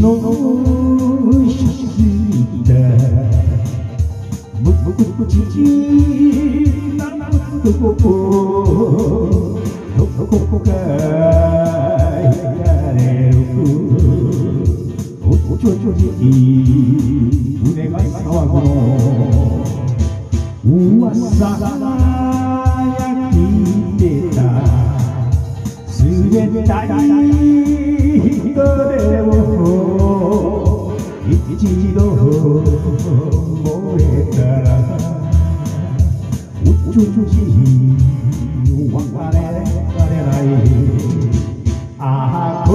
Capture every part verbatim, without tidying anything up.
したむくくちちなどこどこかやれるおちょちょじ胸が騒ぐの噂や聞いてたすべたい人でも一度燃えたらうちゅうち別れられないああ恋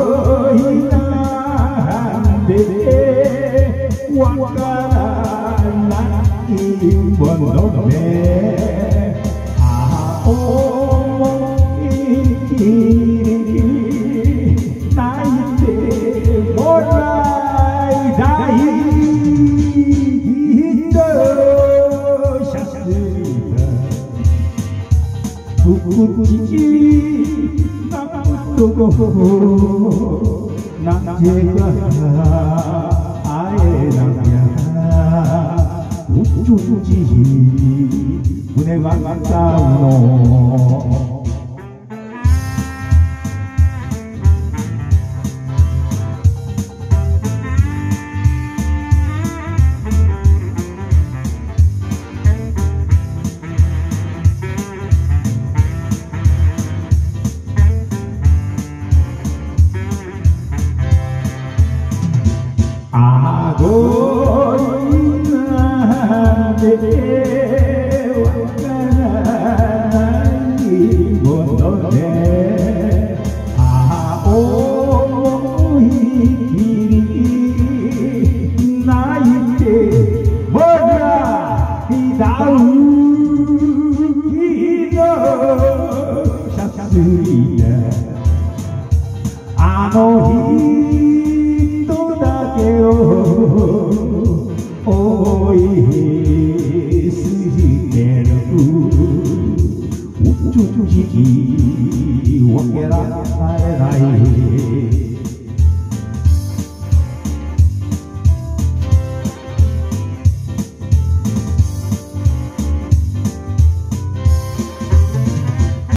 なんてわからないものねああ思いきり泣いてもらいたい人シャツふくちちなどこなぜか会えなきゃうちゅうち胸が痛むのあごいなんでわからないものでああ思いきり泣いてもらいたいのシャツやあの日追いすぎてるうちゅうち分けられない